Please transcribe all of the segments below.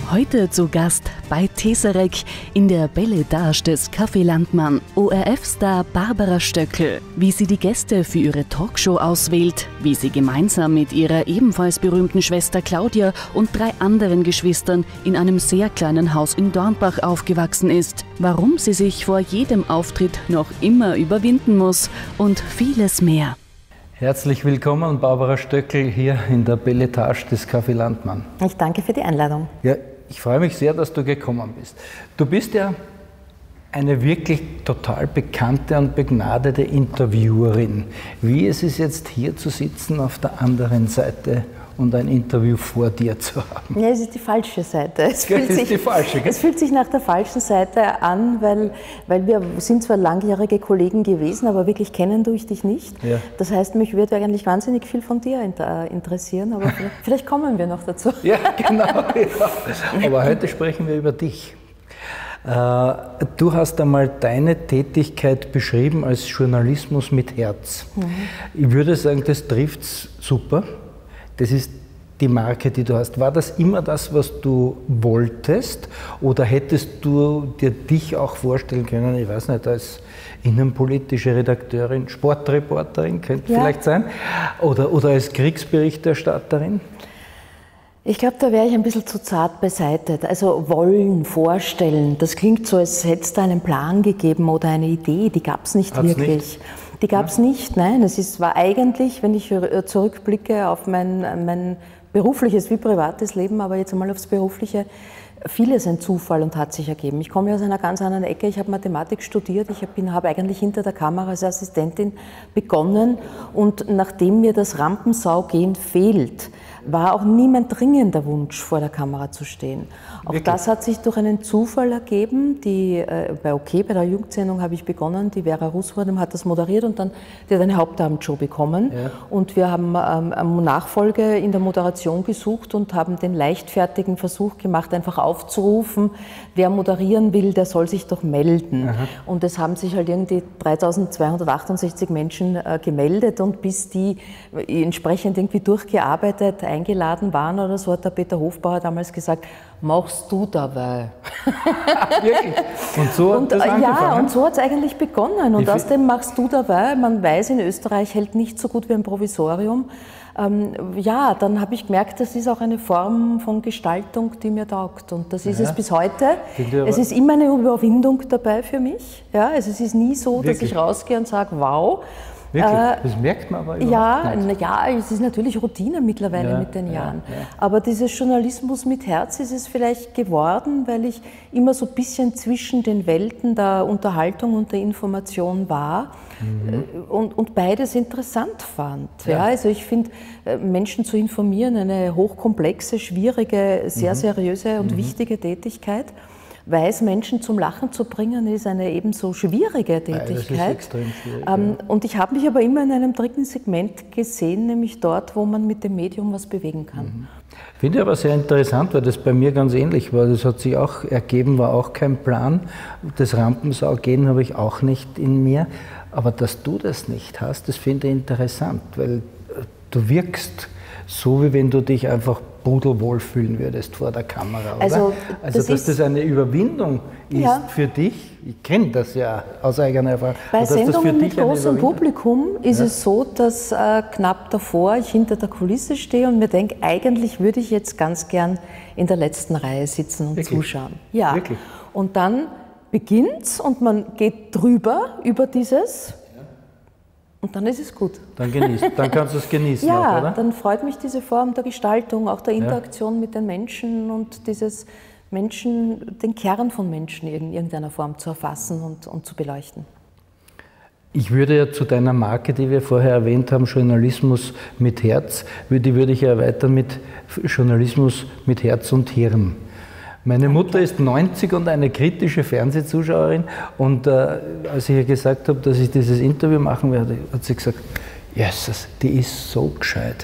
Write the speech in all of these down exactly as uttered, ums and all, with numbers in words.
Heute zu Gast bei Teserek in der Beletage des Café Landmann O R F-Star Barbara Stöckl. Wie sie die Gäste für ihre Talkshow auswählt, wie sie gemeinsam mit ihrer ebenfalls berühmten Schwester Claudia und drei anderen Geschwistern in einem sehr kleinen Haus in Dornbach aufgewachsen ist, warum sie sich vor jedem Auftritt noch immer überwinden muss und vieles mehr. Herzlich willkommen, Barbara Stöckl, hier in der Beletage des Café Landmann. Ich danke für die Einladung. Ja, ich freue mich sehr, dass du gekommen bist. Du bist ja eine wirklich total bekannte und begnadete Interviewerin. Wie ist es jetzt, hier zu sitzen auf der anderen Seite und ein Interview vor dir zu haben? Ja, es ist die falsche Seite. Es, ja, fühlt, ist sich, die falsche, es fühlt sich nach der falschen Seite an, weil, weil wir sind zwar langjährige Kollegen gewesen, aber wirklich kennen tue ich dich nicht. Ja. Das heißt, mich würde eigentlich wahnsinnig viel von dir interessieren, aber vielleicht, vielleicht kommen wir noch dazu. Ja, genau. Ja. Aber heute sprechen wir über dich. Du hast einmal deine Tätigkeit beschrieben als Journalismus mit Herz. Mhm. Ich würde sagen, das trifft es super. Das ist die Marke, die du hast. War das immer das, was du wolltest? Oder hättest du dir dich auch vorstellen können, ich weiß nicht, als innenpolitische Redakteurin, Sportreporterin, könnte ja. vielleicht sein, oder, oder als Kriegsberichterstatterin? Ich glaube, da wäre ich ein bisschen zu zart beseitigt. Also wollen, vorstellen, das klingt so, als hätte es da einen Plan gegeben oder eine Idee, die gab es nicht Hat's wirklich. Nicht? Die gab es ja. nicht, nein. Es ist, war eigentlich, wenn ich zurückblicke auf mein, mein berufliches wie privates Leben, aber jetzt einmal aufs berufliche, vieles ein Zufall und hat sich ergeben. Ich komme aus einer ganz anderen Ecke, ich habe Mathematik studiert, ich habe eigentlich hinter der Kamera als Assistentin begonnen und nachdem mir das Rampensaugehen fehlt, war auch nie mein dringender Wunsch, vor der Kamera zu stehen. Auch Wirklich? Das hat sich durch einen Zufall ergeben. Die, äh, bei OK, bei der Jugendsendung habe ich begonnen, die Vera Russwurm hat das moderiert und dann die hat eine Hauptabendshow bekommen. Ja. Und wir haben ähm, eine Nachfolge in der Moderation gesucht und haben den leichtfertigen Versuch gemacht, einfach aufzurufen, wer moderieren will, der soll sich doch melden. Aha. Und es haben sich halt irgendwie dreitausendzweihundertachtundsechzig Menschen äh, gemeldet und bis die entsprechend irgendwie durchgearbeitet, eingeladen waren oder so, hat der Peter Hofbauer damals gesagt, machst du dabei. Wirklich? Und so hat und, das angefangen? Ja, und so hat es eigentlich begonnen. Und aus dem machst du dabei, man weiß, in Österreich hält nicht so gut wie ein Provisorium. Ähm, ja, dann habe ich gemerkt, das ist auch eine Form von Gestaltung, die mir taugt. Und das ist ja. es bis heute. Es ist immer eine Überwindung dabei für mich. Ja, also es ist nie so, Wirklich? Dass ich rausgehe und sage, wow. Wirklich? Das merkt man aber überhaupt ja, nicht. Ja, es ist natürlich Routine mittlerweile ja, mit den Jahren. Ja, ja. Aber dieses Journalismus mit Herz ist es vielleicht geworden, weil ich immer so ein bisschen zwischen den Welten der Unterhaltung und der Information war mhm. und, und beides interessant fand. Ja. Ja, also ich finde, Menschen zu informieren, eine hochkomplexe, schwierige, sehr mhm. seriöse und mhm. wichtige Tätigkeit. Weiß Menschen zum Lachen zu bringen, ist eine ebenso schwierige Tätigkeit. Das ist extrem schwierig, ähm, ja. Und ich habe mich aber immer in einem dritten Segment gesehen, nämlich dort, wo man mit dem Medium was bewegen kann. Mhm. Finde ich aber sehr interessant, weil das bei mir ganz ähnlich war. Das hat sich auch ergeben, war auch kein Plan. Das Rampensaugehen habe ich auch nicht in mir. Aber dass du das nicht hast, das finde ich interessant, weil du wirkst so, wie wenn du dich einfach pudelwohl fühlen würdest vor der Kamera, oder? Also, also das dass ist, das eine Überwindung ist ja. für dich, ich kenne das ja aus eigener Erfahrung. Bei Sendungen mit großem Publikum ist ja. es so, dass äh, knapp davor ich hinter der Kulisse stehe und mir denke, eigentlich würde ich jetzt ganz gern in der letzten Reihe sitzen und Wirklich? zuschauen. Ja. Wirklich? Und dann beginnt's und man geht drüber über dieses. Und dann ist es gut. Dann genießt, dann kannst du es genießen, ja, auch, oder? Dann freut mich diese Form der Gestaltung, auch der Interaktion ja. mit den Menschen und dieses Menschen, den Kern von Menschen in irgendeiner Form zu erfassen und, und zu beleuchten. Ich würde ja zu deiner Marke, die wir vorher erwähnt haben, Journalismus mit Herz, würde, würde ich ja erweitern mit Journalismus mit Herz und Hirn. Meine Mutter ist neunzig und eine kritische Fernsehzuschauerin und äh, als ich ihr gesagt habe, dass ich dieses Interview machen werde, hat sie gesagt, Jesus, die ist so gescheit.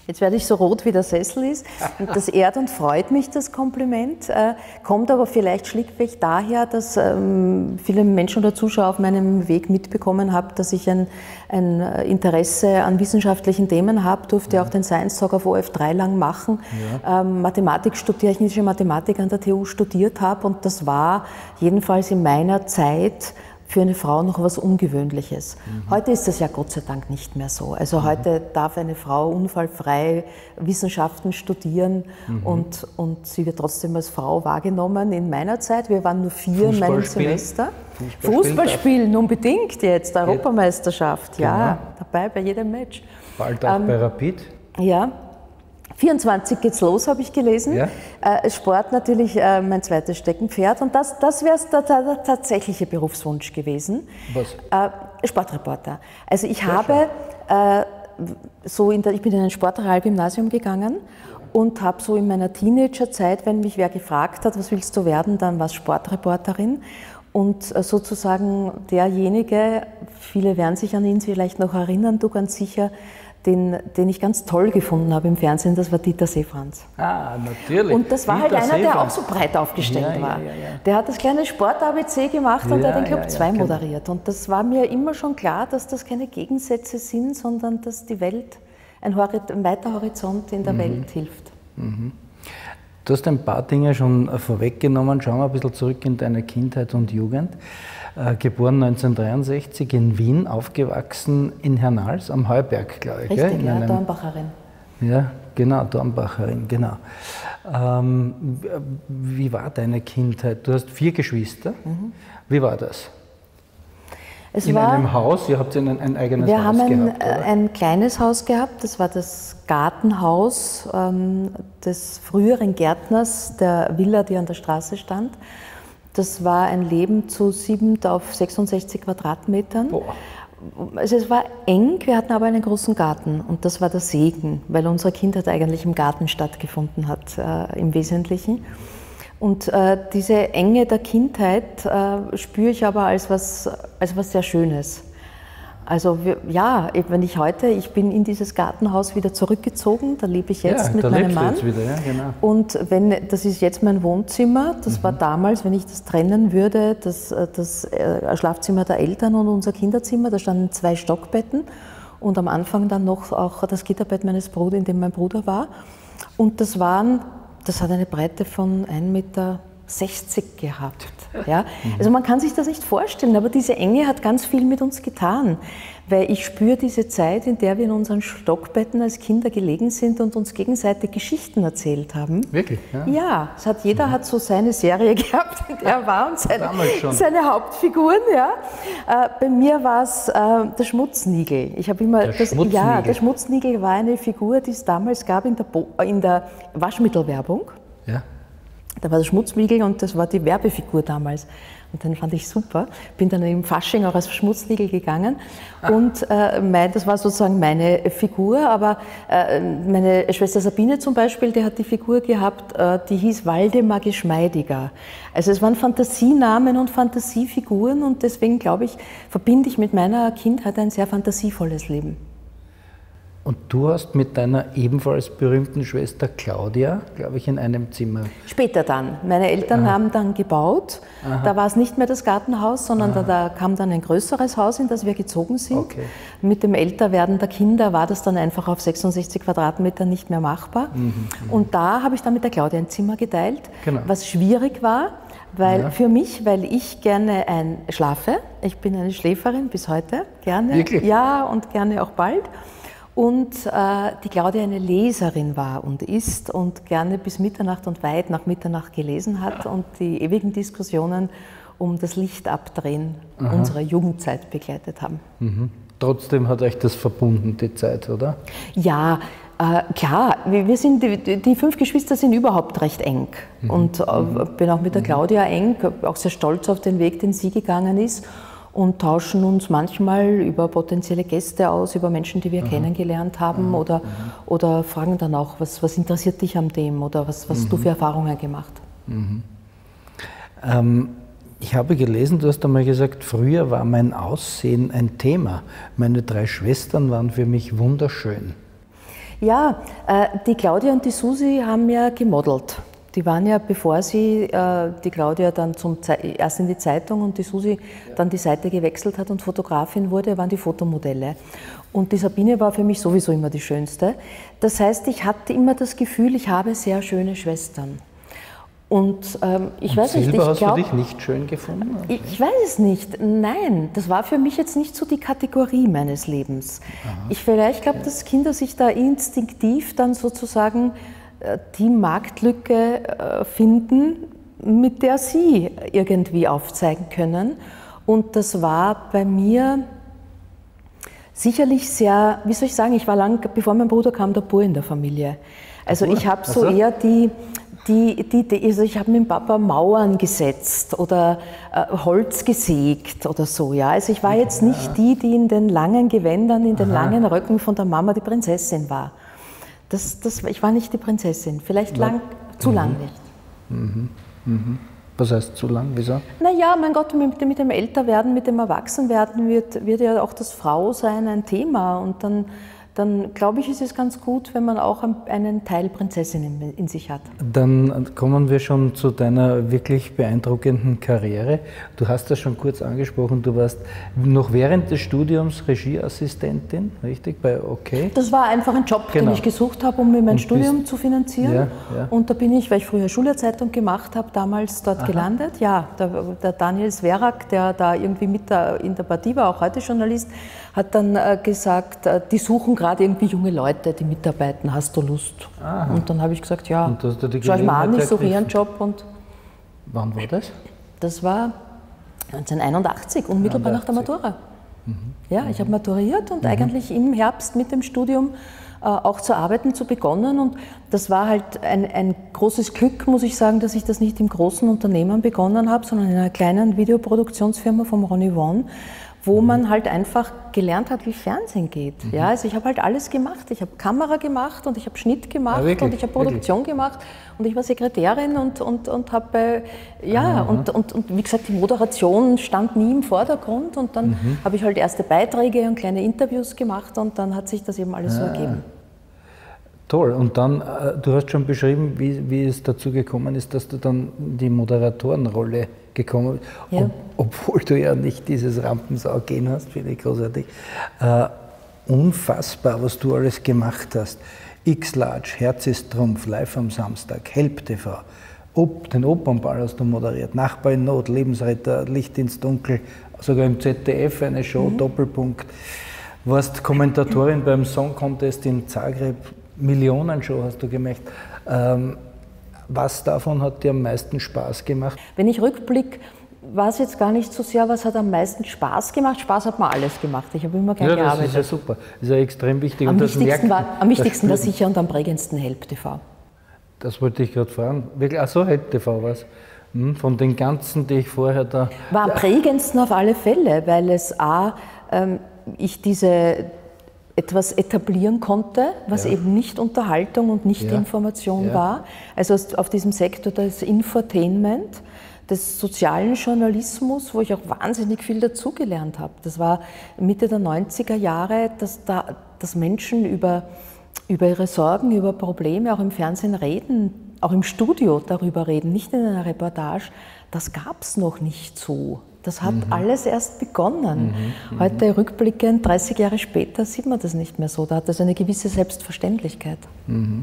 Jetzt werde ich so rot, wie der Sessel ist. Und das ehrt und freut mich, das Kompliment. Äh, kommt aber vielleicht schlichtweg daher, dass ähm, viele Menschen oder Zuschauer auf meinem Weg mitbekommen haben, dass ich ein, ein Interesse an wissenschaftlichen Themen habe. Durfte auch den Science Talk auf O F drei lang machen. Ja. Ähm, Mathematik studiere, technische Mathematik an der T U studiert habe. Und das war jedenfalls in meiner Zeit für eine Frau noch was Ungewöhnliches. Mhm. Heute ist das ja Gott sei Dank nicht mehr so. Also mhm. heute darf eine Frau unfallfrei Wissenschaften studieren mhm. und, und sie wird trotzdem als Frau wahrgenommen. In meiner Zeit, wir waren nur vier in meinem Semester. Fußball spielen unbedingt jetzt, Europameisterschaft, genau. Ja, dabei bei jedem Match. Bald auch ähm, bei Rapid. Ja. vierundzwanzig geht's los, habe ich gelesen. Ja. Äh, Sport natürlich äh, mein zweites Steckenpferd. Und das, das wäre der, der, der tatsächliche Berufswunsch gewesen. Was? Äh, Sportreporter. Also ich Sehr habe äh, so in der, ich bin in ein Sportrealgymnasium gegangen und habe so in meiner Teenagerzeit, wenn mich wer gefragt hat, was willst du werden, dann war es Sportreporterin. Und äh, sozusagen derjenige, viele werden sich an ihn vielleicht noch erinnern, du ganz sicher, Den, den ich ganz toll gefunden habe im Fernsehen, das war Dieter Seefranz. Ah, natürlich. Und das war Dieter halt einer, Seefranz. der auch so breit aufgestellt ja, war. Ja, ja, ja. Der hat das kleine Sport-A B C gemacht und ja, hat den Club ja, zwei ja, moderiert. Und das war mir immer schon klar, dass das keine Gegensätze sind, sondern dass die Welt, ein, Horizont, ein weiter Horizont in der mhm. Welt hilft. Mhm. Du hast ein paar Dinge schon vorweggenommen. Schauen wir ein bisschen zurück in deine Kindheit und Jugend. Äh, geboren neunzehnhundertdreiundsechzig in Wien, aufgewachsen in Hernals am Heuberg, glaube ich. Richtig, in ja, einem, Dornbacherin. Ja, genau, Dornbacherin, genau. Ähm, wie war deine Kindheit? Du hast vier Geschwister. Mhm. Wie war das? Es in war, einem Haus? Ihr habt ein, ein eigenes wir Haus haben ein, gehabt, oder? ein kleines Haus gehabt, das war das Gartenhaus ähm, des früheren Gärtners der Villa, die an der Straße stand. Das war ein Leben zu sieben auf sechsundsechzig Quadratmetern. Boah. Also es war eng, wir hatten aber einen großen Garten und das war der Segen, weil unsere Kindheit eigentlich im Garten stattgefunden hat, äh, im Wesentlichen. Und äh, diese Enge der Kindheit äh, spüre ich aber als was, als was sehr Schönes. Also wir, ja, wenn ich heute, ich bin in dieses Gartenhaus wieder zurückgezogen, da lebe ich jetzt ja, mit da meinem Mann. Jetzt wieder, ja, genau. Und wenn, das ist jetzt mein Wohnzimmer, das mhm. war damals, wenn ich das trennen würde, das, das Schlafzimmer der Eltern und unser Kinderzimmer, da standen zwei Stockbetten und am Anfang dann noch auch das Gitterbett meines Bruders, in dem mein Bruder war. Und das waren, das hat eine Breite von ein Meter sechzig gehabt. Ja? Also man kann sich das nicht vorstellen, aber diese Enge hat ganz viel mit uns getan, weil ich spüre diese Zeit, in der wir in unseren Stockbetten als Kinder gelegen sind und uns gegenseitig Geschichten erzählt haben. Wirklich? Ja, ja es hat, jeder mhm. hat so seine Serie gehabt, in der er war und seine, seine Hauptfiguren. Ja. Äh, bei mir war es äh, der Schmutznigel. Ich habe immer der das, Schmutznigel. Ja, der Schmutznigel war eine Figur, die es damals gab in der, Bo in der Waschmittelwerbung. Ja. Da war der Schmutzniegel und das war die Werbefigur damals. Und den fand ich super. Bin dann im Fasching auch als Schmutzniegel gegangen. Ah. Und äh, mein, das war sozusagen meine Figur. Aber äh, meine Schwester Sabine zum Beispiel, die hat die Figur gehabt, äh, die hieß Waldemar Geschmeidiger. Also es waren Fantasienamen und Fantasiefiguren. Und deswegen, glaube ich, verbinde ich mit meiner Kindheit ein sehr fantasievolles Leben. Und du hast mit deiner ebenfalls berühmten Schwester Claudia, glaube ich, in einem Zimmer... Später dann. Meine Eltern Aha. haben dann gebaut. Aha. Da war es nicht mehr das Gartenhaus, sondern da, da kam dann ein größeres Haus, in das wir gezogen sind. Okay. Mit dem Älterwerden der Kinder war das dann einfach auf sechsundsechzig Quadratmeter nicht mehr machbar. Mhm, und da habe ich dann mit der Claudia ein Zimmer geteilt, genau. was schwierig war. Weil ja. für mich, weil ich gerne ein, schlafe, ich bin eine Schläferin bis heute, gerne. Wirklich? Ja, und gerne auch bald. Und äh, die Claudia eine Leserin war und ist und gerne bis Mitternacht und weit nach Mitternacht gelesen hat ja. und die ewigen Diskussionen um das Lichtabdrehen Aha. unserer Jugendzeit begleitet haben. Mhm. Trotzdem hat euch das verbunden, die Zeit, oder? Ja, äh, klar. Wir sind, die, die fünf Geschwister sind überhaupt recht eng. Mhm. Und äh, bin auch mit der Claudia eng, auch sehr stolz auf den Weg, den sie gegangen ist. Und tauschen uns manchmal über potenzielle Gäste aus, über Menschen, die wir Aha. kennengelernt haben Aha. Oder, oder fragen dann auch, was, was interessiert dich an dem oder was, was mhm. du für Erfahrungen gemacht. Mhm. Ähm, ich habe gelesen, du hast einmal gesagt, früher war mein Aussehen ein Thema. Meine drei Schwestern waren für mich wunderschön. Ja, äh, die Claudia und die Susi haben ja gemodelt. Die waren ja, bevor sie, äh, die Claudia dann zum Ze erst in die Zeitung und die Susi dann die Seite gewechselt hat und Fotografin wurde, waren die Fotomodelle. Und die Sabine war für mich sowieso immer die Schönste. Das heißt, ich hatte immer das Gefühl, ich habe sehr schöne Schwestern. Und ähm, ich und weiß Silber nicht, ich hast glaub, du dich nicht schön gefunden? Ich, ich weiß es nicht. Nein, das war für mich jetzt nicht so die Kategorie meines Lebens. Aha. Ich vielleicht glaube, dass Kinder sich da instinktiv dann sozusagen die Marktlücke finden, mit der sie irgendwie aufzeigen können. Und das war bei mir sicherlich sehr, wie soll ich sagen, ich war lang, bevor mein Bruder kam, der Bur in der Familie. Also ich habe so eher die, die, die, die also ich habe mit dem Papa Mauern gesetzt oder äh, Holz gesägt oder so. Ja. Also ich war jetzt nicht die, die in den langen Gewändern, in den Aha. langen Röcken von der Mama die Prinzessin war. Das, das, ich war nicht die Prinzessin, vielleicht lang, zu mhm. lang nicht. Mhm. Mhm. Was heißt zu lang? Wieso? Naja, mein Gott, mit dem, mit dem Älterwerden, mit dem Erwachsenwerden wird, wird ja auch das Frausein ein Thema. Und dann, dann glaube ich, ist es ganz gut, wenn man auch einen Teil Prinzessin in, in sich hat. Dann kommen wir schon zu deiner wirklich beeindruckenden Karriere. Du hast das schon kurz angesprochen, du warst noch während des Studiums Regieassistentin, richtig, bei OK? Das war einfach ein Job, genau. den ich gesucht habe, um mir mein Und Studium bist, zu finanzieren. Ja, ja. Und da bin ich, weil ich früher Schülerzeitung gemacht habe, damals dort Aha. gelandet. Ja, der, der Daniel Sverak, der da irgendwie mit der, in der Partie war, auch heute Journalist, hat dann äh, gesagt, äh, die suchen gerade irgendwie junge Leute, die mitarbeiten, hast du Lust? Aha. Und dann habe ich gesagt, ja, schau ich mal an, ich suche hier einen Job. Und wann war das? Das war neunzehnhunderteinundachtzig, unmittelbar nach der Matura. Mhm. Ja, ich habe maturiert und mhm. eigentlich im Herbst mit dem Studium äh, auch zu arbeiten zu begonnen. Und das war halt ein, ein großes Glück, muss ich sagen, dass ich das nicht im großen Unternehmen begonnen habe, sondern in einer kleinen Videoproduktionsfirma vom Ronny Won, wo man halt einfach gelernt hat, wie Fernsehen geht. Mhm. Ja, also ich habe halt alles gemacht. Ich habe Kamera gemacht und ich habe Schnitt gemacht ja, wirklich, und ich habe Produktion wirklich? gemacht und ich war Sekretärin und, und, und habe, ja, mhm. und, und, und wie gesagt, die Moderation stand nie im Vordergrund und dann mhm. habe ich halt erste Beiträge und kleine Interviews gemacht und dann hat sich das eben alles ja. so ergeben. Toll. Und dann, du hast schon beschrieben, wie, wie es dazu gekommen ist, dass du dann die Moderatorenrolle gekommen bist, ja. Ob, obwohl du ja nicht dieses Rampensau-Gen hast, finde ich großartig. Äh, unfassbar, was du alles gemacht hast. X-Large, Herz ist Trumpf, live am Samstag, Help T V, Ob, den Opernball hast du moderiert, Nachbar in Not, Lebensretter, Licht ins Dunkel, sogar im Z D F eine Show, mhm. Doppelpunkt. Warst Kommentatorin beim Song Contest in Zagreb, Millionenshow hast du gemacht. Ähm, was davon hat dir am meisten Spaß gemacht? Wenn ich rückblicke, war es jetzt gar nicht so sehr, was hat am meisten Spaß gemacht. Spaß hat mir alles gemacht. Ich habe immer gerne ja, das gearbeitet. Das ist ja super. Das ist ja extrem wichtig. Am und wichtigsten, das merkt, war, am wichtigsten war sicher und am prägendsten Help T V. Das wollte ich gerade fragen. Ach so, Help T V war es. Hm, von den ganzen, die ich vorher da... War am prägendsten auf alle Fälle, weil es A, ähm, ich diese... etwas etablieren konnte, was ja. eben nicht Unterhaltung und nicht ja. Information ja. war. Also auf diesem Sektor des Infotainment, des sozialen Journalismus, wo ich auch wahnsinnig viel dazugelernt habe. Das war Mitte der neunziger Jahre, dass, da, dass Menschen über, über ihre Sorgen, über Probleme auch im Fernsehen reden, auch im Studio darüber reden, nicht in einer Reportage. Das gab es noch nicht so. Das hat mhm. alles erst begonnen. Mhm. Heute rückblickend, dreißig Jahre später, sieht man das nicht mehr so. Da hat das eine gewisse Selbstverständlichkeit. Mhm.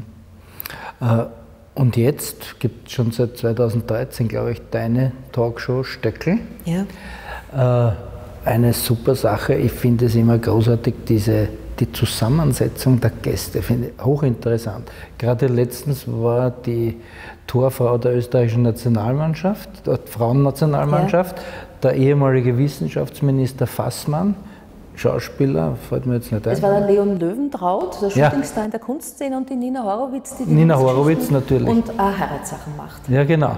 Äh, und jetzt gibt es schon seit zweitausenddreizehn, glaube ich, deine Talkshow Stöckl. Ja. Äh, eine super Sache. Ich finde es immer großartig, diese, die Zusammensetzung der Gäste. Finde ich hochinteressant. Gerade letztens war die Torfrau der österreichischen Nationalmannschaft, der Frauennationalmannschaft, ja. der ehemalige Wissenschaftsminister Fassmann, Schauspieler, fällt mir jetzt nicht ein. Es war der Leon Löwentraut, der Shootingstar ja. in der Kunstszene, und die Nina Horowitz, die die Nina Horowitz natürlich. Und äh, Heiratssachen macht. Ja, genau.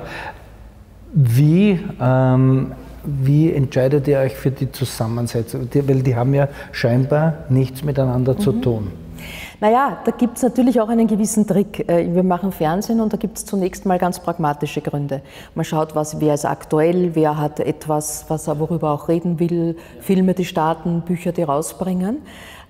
Wie, ähm, wie entscheidet ihr euch für die Zusammensetzung? Die, weil die haben ja scheinbar nichts miteinander mhm. zu tun. Naja, da gibt es natürlich auch einen gewissen Trick. Wir machen Fernsehen und da gibt es zunächst mal ganz pragmatische Gründe. Man schaut, was, wer ist aktuell, wer hat etwas, was er worüber auch reden will, Filme, die starten, Bücher, die rausbringen.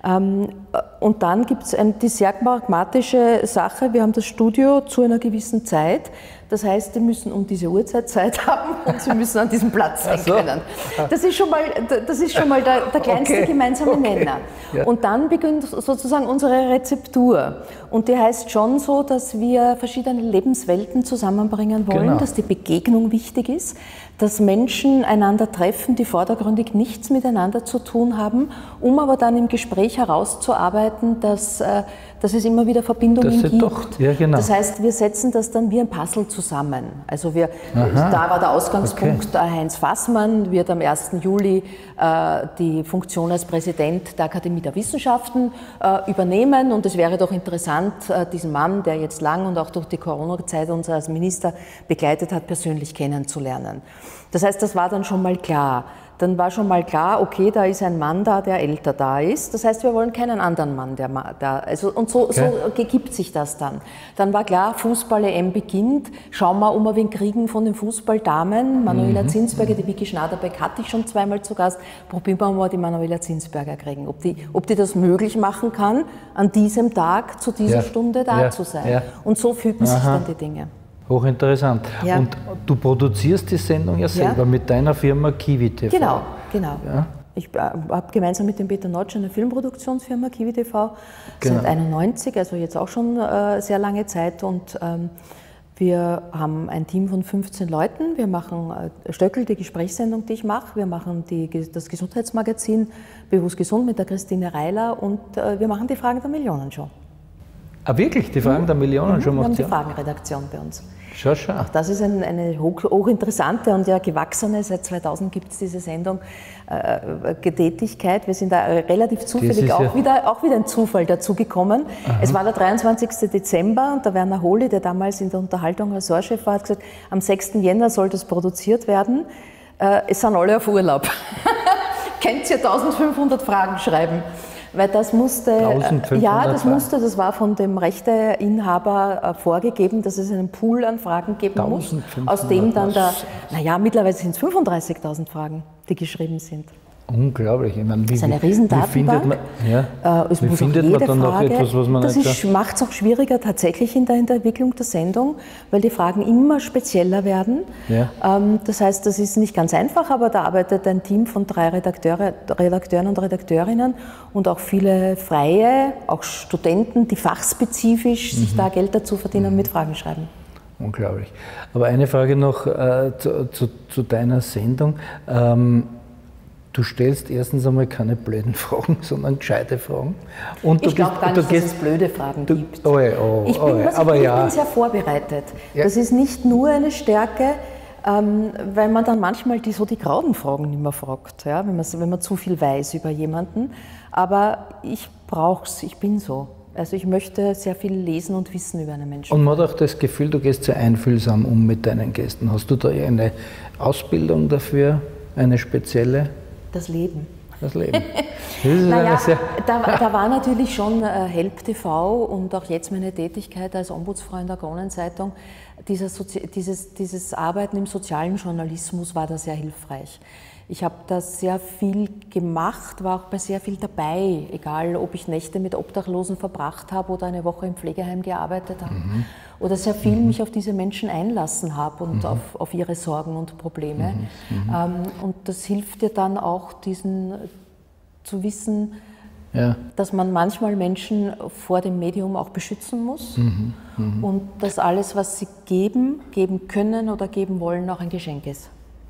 Ähm, und dann gibt es die sehr pragmatische Sache, wir haben das Studio zu einer gewissen Zeit. Das heißt, die müssen um diese Uhrzeit Zeit haben und sie müssen an diesem Platz sein so. können. Das ist schon mal, das ist schon mal der, der kleinste okay. gemeinsame okay. Nenner. Ja. Und dann beginnt sozusagen unsere Rezeptur. Und die heißt schon so, dass wir verschiedene Lebenswelten zusammenbringen wollen, genau. dass die Begegnung wichtig ist, dass Menschen einander treffen, die vordergründig nichts miteinander zu tun haben, um aber dann im Gespräch herauszuarbeiten, dass, dass es immer wieder Verbindungen gibt. Doch, ja, genau. Das heißt, wir setzen das dann wie ein Puzzle zusammen. Also wir, da war der Ausgangspunkt, okay. Heinz Fassmann wird am ersten Juli äh, die Funktion als Präsident der Akademie der Wissenschaften äh, übernehmen und es wäre doch interessant, äh, diesen Mann, der jetzt lang und auch durch die Corona-Zeit uns als Minister begleitet hat, persönlich kennenzulernen. Das heißt, das war dann schon mal klar. Dann war schon mal klar, okay, da ist ein Mann da, der älter da ist. Das heißt, wir wollen keinen anderen Mann, der da, also und so, okay. so ergibt sich das dann. Dann war klar, Fußball-E M beginnt. Schauen wir, um wir kriegen von den Fußballdamen. Manuela mhm. Zinsberger, die Vicky Schnaderbeck hatte ich schon zweimal zu Gast. Probieren wir mal die Manuela Zinsberger kriegen, ob die, ob die das möglich machen kann, an diesem Tag zu dieser ja. Stunde da ja. zu sein. Ja. Und so fügen Aha. sich dann die Dinge. Hochinteressant. Ja. Und du produzierst die Sendung ja selber ja. mit deiner Firma Kiwi T V. Genau, genau. Ja. Ich habe gemeinsam mit dem Peter Notsch eine Filmproduktionsfirma, Kiwi T V, genau. seit einundneunzig, also jetzt auch schon äh, sehr lange Zeit. Und ähm, wir haben ein Team von fünfzehn Leuten. Wir machen äh, Stöckel, die Gesprächssendung, die ich mache. Wir machen die, das Gesundheitsmagazin Bewusst Gesund mit der Christine Reiler. Und äh, wir machen die Fragen der Millionenshow. Ah, wirklich? Die Fragen mhm. der Millionenshow mhm. macht Wir haben die Fragenredaktion bei uns. Schau, schau. Auch das ist ein, eine hoch, hochinteressante und ja gewachsene, seit zweitausend gibt es diese Sendung, äh, Tätigkeit. Wir sind da relativ zufällig auch, ja wieder, auch wieder ein Zufall dazu gekommen. Aha. Es war der dreiundzwanzigste Dezember und der Werner Hohli, der damals in der Unterhaltung Ressortchef war, hat gesagt, am sechsten Jänner soll das produziert werden. Äh, es sind alle auf Urlaub. Könnt ihr eintausendfünfhundert Fragen schreiben? Weil das musste, ja, das musste, das war von dem Rechteinhaber äh, vorgegeben, dass es einen Pool an Fragen geben muss, aus dem dann der, naja, mittlerweile sind es fünfunddreißigtausend Fragen, die geschrieben sind. Unglaublich. Ich meine, wie, das ist eine Riesendatenbank. Man, ja, äh, es wie muss findet jede man dann Frage, noch etwas, was man das nicht macht es auch schwieriger tatsächlich in der, in der Entwicklung der Sendung, weil die Fragen immer spezieller werden. Ja. Ähm, das heißt, das ist nicht ganz einfach, aber da arbeitet ein Team von drei Redakteure, Redakteuren und Redakteurinnen und auch viele Freie, auch Studenten, die fachspezifisch mhm. sich da Geld dazu verdienen mhm. mit Fragen schreiben. Unglaublich. Aber eine Frage noch äh, zu, zu, zu deiner Sendung. Ähm, Du stellst erstens einmal keine blöden Fragen, sondern gescheite Fragen. Und ich glaube gar nicht, dass es blöde Fragen du, gibt. Oh, oh, ich bin, oh, was, aber ich ja. bin sehr vorbereitet. Ja. Das ist nicht nur eine Stärke, ähm, weil man dann manchmal die, so die grauen Fragen nicht mehr fragt, ja, wenn, man, wenn man zu viel weiß über jemanden. Aber ich brauche es, ich bin so. Also ich möchte sehr viel lesen und wissen über einen Menschen. Und man hat auch das Gefühl, du gehst sehr einfühlsam um mit deinen Gästen. Hast du da eine Ausbildung dafür, eine spezielle? Das Leben. Das Leben. Das naja, da, da war natürlich schon äh, Help T V und auch jetzt meine Tätigkeit als Ombudsfrau in der Kronenzeitung. Dieser Sozi dieses, dieses Arbeiten im sozialen Journalismus war da sehr hilfreich. Ich habe da sehr viel gemacht, war auch bei sehr viel dabei, egal ob ich Nächte mit Obdachlosen verbracht habe oder eine Woche im Pflegeheim gearbeitet habe. Mhm. Oder sehr viel mich auf diese Menschen einlassen habe und mhm. auf, auf ihre Sorgen und Probleme. Mhm. Mhm. Ähm, und das hilft dir dann auch, diesen zu wissen, ja. dass man manchmal Menschen vor dem Medium auch beschützen muss mhm. Mhm. und dass alles, was sie geben, geben können oder geben wollen, auch ein Geschenk ist.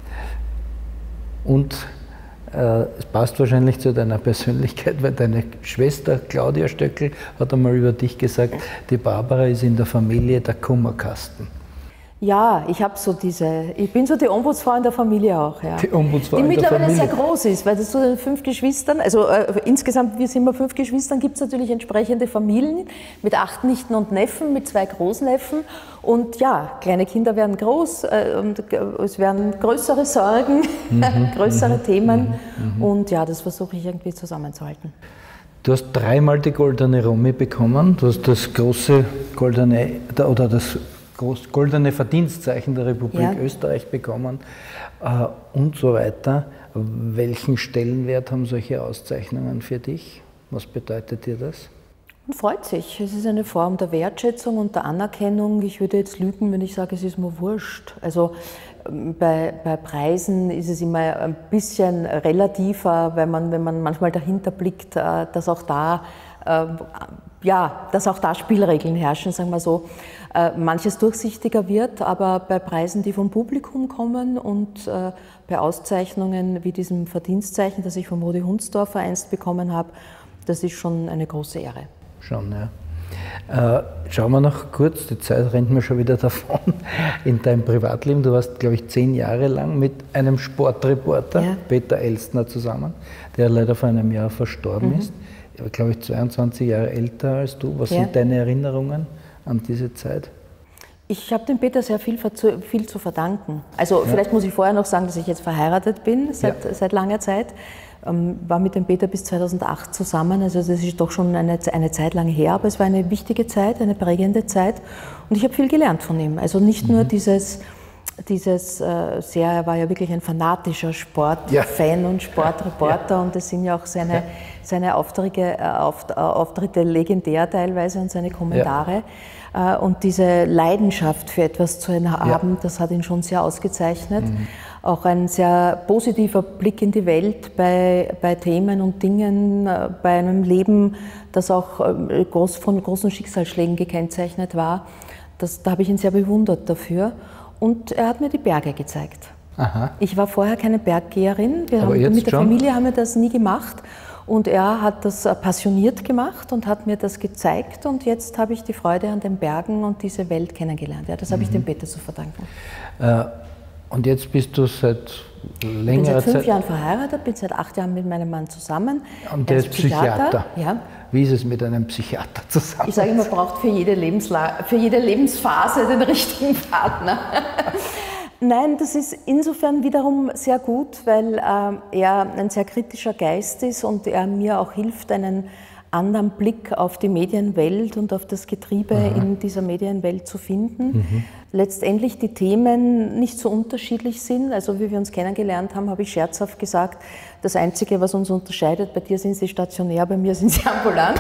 Und äh, es passt wahrscheinlich zu deiner Persönlichkeit, weil deine Schwester Claudia Stöckel hat einmal über dich gesagt, die Barbara ist in der Familie der Kummerkasten. Ja, ich habe so diese, ich bin so die Ombudsfrau in der Familie auch, ja. Die Ombudsfrau die in der Familie. Die mittlerweile sehr groß ist, weil das zu den fünf Geschwistern, also äh, insgesamt, wir sind immer fünf Geschwistern, gibt es natürlich entsprechende Familien mit acht Nichten und Neffen, mit zwei Großneffen. Und ja, kleine Kinder werden groß, äh, und äh, es werden größere Sorgen, mhm, größere mhm, Themen. Mhm, und ja, das versuche ich irgendwie zusammenzuhalten. Du hast dreimal die Goldene Romy bekommen, du hast das große Goldene, oder das Groß, Goldene Verdienstzeichen der Republik ja. Österreich bekommen äh, und so weiter. Welchen Stellenwert haben solche Auszeichnungen für dich? Was bedeutet dir das? Man freut sich. Es ist eine Form der Wertschätzung und der Anerkennung. Ich würde jetzt lügen, wenn ich sage, es ist mir wurscht. Also bei, bei Preisen ist es immer ein bisschen relativer, weil man, wenn man manchmal dahinter blickt, dass auch da, ja, dass auch da Spielregeln herrschen, sagen wir so. Manches durchsichtiger wird, aber bei Preisen, die vom Publikum kommen und bei Auszeichnungen wie diesem Verdienstzeichen, das ich vom Rudi Hundsdorfer einst bekommen habe, das ist schon eine große Ehre. Schon, ja. Äh, schauen wir noch kurz, die Zeit rennt mir schon wieder davon, in deinem Privatleben. Du warst, glaube ich, zehn Jahre lang mit einem Sportreporter, ja. Peter Elstner, zusammen, der leider vor einem Jahr verstorben mhm. ist. Er war, glaube ich, zweiundzwanzig Jahre älter als du. Was ja. sind deine Erinnerungen an diese Zeit? Ich habe dem Peter sehr viel, viel zu verdanken. Also ja. vielleicht muss ich vorher noch sagen, dass ich jetzt verheiratet bin, seit, ja. seit langer Zeit. Ähm, war mit dem Peter bis zweitausendacht zusammen, also das ist doch schon eine, eine Zeit lang her, aber es war eine wichtige Zeit, eine prägende Zeit und ich habe viel gelernt von ihm. Also nicht mhm. nur dieses, dieses äh, sehr, er war ja wirklich ein fanatischer Sportfan ja. und Sportreporter ja. und es sind ja auch seine, ja. seine Auftritte, äh, Auft, äh, Auftritte legendär teilweise und seine Kommentare. Ja. Äh, und diese Leidenschaft für etwas zu haben, ja. das hat ihn schon sehr ausgezeichnet. Mhm. Auch ein sehr positiver Blick in die Welt bei, bei Themen und Dingen, bei einem Leben, das auch groß, von großen Schicksalsschlägen gekennzeichnet war. Das, da habe ich ihn sehr bewundert dafür. Und er hat mir die Berge gezeigt. Aha. Ich war vorher keine Berggeherin. Wir Aber haben, jetzt mit der schon? Familie haben wir das nie gemacht. Und er hat das passioniert gemacht und hat mir das gezeigt. Und jetzt habe ich die Freude an den Bergen und diese Welt kennengelernt. Ja, das habe mhm. ich dem Peter zu verdanken. Äh, Und jetzt bist du seit längerer Zeit... Ich bin seit fünf Zeit Jahren verheiratet, bin seit acht Jahren mit meinem Mann zusammen. Und der ist Psychiater. Psychiater. Ja. Wie ist es mit einem Psychiater zusammen? Ich sage immer, man braucht für jede, Lebensla für jede Lebensphase den richtigen Partner. Nein, das ist insofern wiederum sehr gut, weil äh, er ein sehr kritischer Geist ist und er mir auch hilft, einen anderen Blick auf die Medienwelt und auf das Getriebe Aha. in dieser Medienwelt zu finden. Mhm. Letztendlich die Themen nicht so unterschiedlich sind. Also wie wir uns kennengelernt haben, habe ich scherzhaft gesagt, das Einzige, was uns unterscheidet, bei dir sind sie stationär, bei mir sind sie ambulant.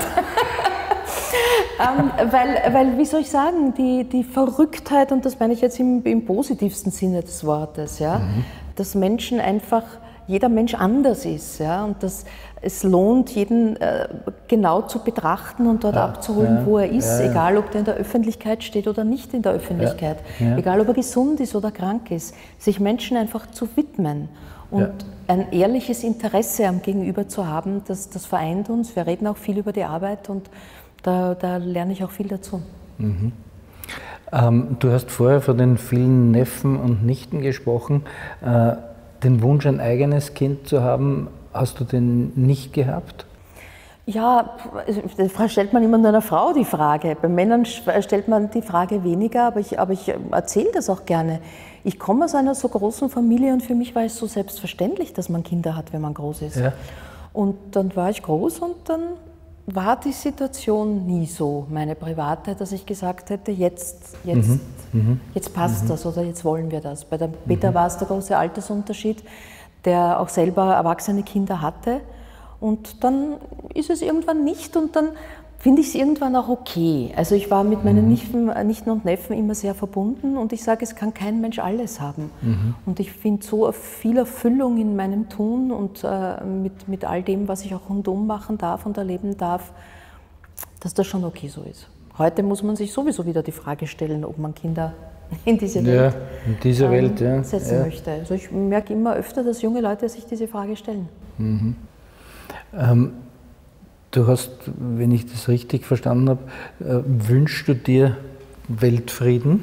ähm, weil, weil, wie soll ich sagen, die, die Verrücktheit, und das meine ich jetzt im, im positivsten Sinne des Wortes, ja, mhm. dass Menschen einfach, jeder Mensch anders ist, ja, und dass es lohnt, jeden äh, genau zu betrachten und dort ja, abzuholen, ja, wo er ist, ja, ja. egal ob der in der Öffentlichkeit steht oder nicht in der Öffentlichkeit, ja, ja. egal ob er gesund ist oder krank ist, sich Menschen einfach zu widmen und ja. ein ehrliches Interesse am Gegenüber zu haben, das, das vereint uns. Wir reden auch viel über die Arbeit und da, da lerne ich auch viel dazu. Mhm. Ähm, du hast vorher von den vielen Neffen und Nichten gesprochen. Äh, den Wunsch, ein eigenes Kind zu haben, hast du den nicht gehabt? Ja, da stellt man immer nur einer Frau die Frage. Bei Männern stellt man die Frage weniger, aber ich, aber ich erzähle das auch gerne. Ich komme aus einer so großen Familie und für mich war es so selbstverständlich, dass man Kinder hat, wenn man groß ist. Ja. Und dann war ich groß und dann war die Situation nie so, meine private, dass ich gesagt hätte, jetzt, jetzt, mhm. jetzt passt mhm. das oder jetzt wollen wir das. Bei der Peter mhm. war es der große Altersunterschied, der auch selber erwachsene Kinder hatte. Und dann ist es irgendwann nicht und dann finde ich es irgendwann auch okay. Also ich war mit meinen Nichten, Nichten und Neffen immer sehr verbunden und ich sage, es kann kein Mensch alles haben. Mhm. Und ich finde so viel Erfüllung in meinem Tun und äh, mit, mit all dem, was ich auch rundum machen darf und erleben darf, dass das schon okay so ist. Heute muss man sich sowieso wieder die Frage stellen, ob man Kinder in diese Welt, ja, in diese ähm, Welt ja. setzen ja. möchte. Also ich merke immer öfter, dass junge Leute sich diese Frage stellen. Mhm. Ähm, du hast, wenn ich das richtig verstanden habe, äh, wünschst du dir Weltfrieden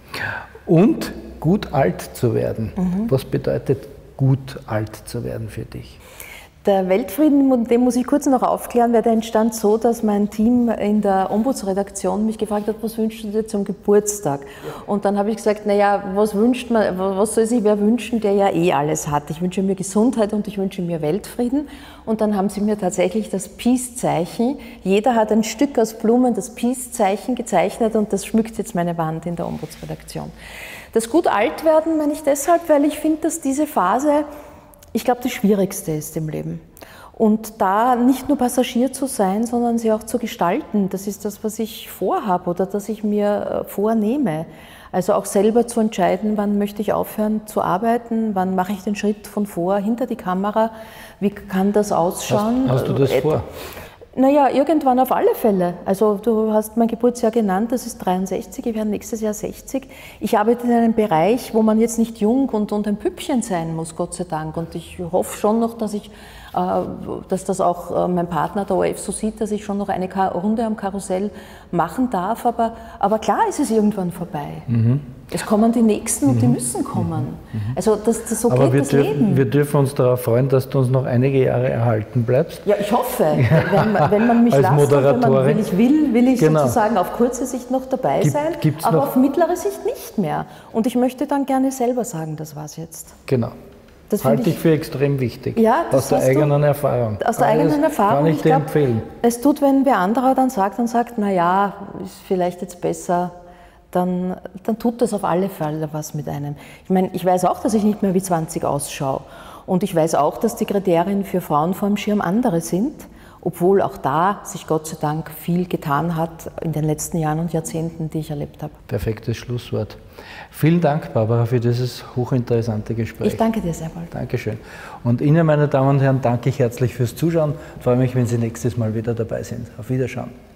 und gut alt zu werden. Mhm. Was bedeutet gut alt zu werden für dich? Der Weltfrieden, den muss ich kurz noch aufklären, weil der entstand so, dass mein Team in der Ombudsredaktion mich gefragt hat, was wünschst du dir zum Geburtstag? Und dann habe ich gesagt, naja, was wünscht man, was soll sich wer wünschen, der ja eh alles hat? Ich wünsche mir Gesundheit und ich wünsche mir Weltfrieden. Und dann haben sie mir tatsächlich das Peace-Zeichen, jeder hat ein Stück aus Blumen, das Peace-Zeichen gezeichnet und das schmückt jetzt meine Wand in der Ombudsredaktion. Das gut alt werden meine ich deshalb, weil ich finde, dass diese Phase, ich glaube, das Schwierigste ist im Leben. Und da nicht nur Passagier zu sein, sondern sie auch zu gestalten, das ist das, was ich vorhabe oder das ich mir vornehme. Also auch selber zu entscheiden, wann möchte ich aufhören zu arbeiten, wann mache ich den Schritt von vor, hinter die Kamera, wie kann das ausschauen. Hast, hast du das vor? Naja, irgendwann auf alle Fälle. Also du hast mein Geburtsjahr genannt, das ist dreiundsechzig, ich werde nächstes Jahr sechzig. Ich arbeite in einem Bereich, wo man jetzt nicht jung und, und ein Püppchen sein muss, Gott sei Dank. Und ich hoffe schon noch, dass ich, äh, dass das auch äh, mein Partner, der O R F, so sieht, dass ich schon noch eine Ka- Runde am Karussell machen darf. Aber, aber klar ist es irgendwann vorbei. Mhm. Es kommen die Nächsten und die müssen kommen. Also das, das, so Aber geht wir das dürf, Leben. wir dürfen uns darauf freuen, dass du uns noch einige Jahre erhalten bleibst. Ja, ich hoffe. Wenn, man- wenn man mich Als lässt und wenn man Moderatorin. will, ich will, will ich Genau. sozusagen auf kurze Sicht noch dabei Gibt- sein, gibt's aber noch- auf mittlere Sicht nicht mehr. Und ich möchte dann gerne selber sagen, das war's jetzt. Genau. Das Halte finde ich für extrem wichtig. Ja, das aus der hast du- eigenen Erfahrung. Aus der Kann ich eigenen das- Erfahrung. Kann ich, dir glaub, empfehlen. Es tut, wenn wer anderer dann sagt und sagt, na ja, ist vielleicht jetzt besser, dann, dann tut das auf alle Fälle was mit einem. Ich meine, ich weiß auch, dass ich nicht mehr wie zwanzig ausschaue. Und ich weiß auch, dass die Kriterien für Frauen vor dem Schirm andere sind, obwohl auch da sich Gott sei Dank viel getan hat in den letzten Jahren und Jahrzehnten, die ich erlebt habe. Perfektes Schlusswort. Vielen Dank, Barbara, für dieses hochinteressante Gespräch. Ich danke dir sehr wohl. Dankeschön. Und Ihnen, meine Damen und Herren, danke ich herzlich fürs Zuschauen. Ich freue mich, wenn Sie nächstes Mal wieder dabei sind. Auf Wiederschauen.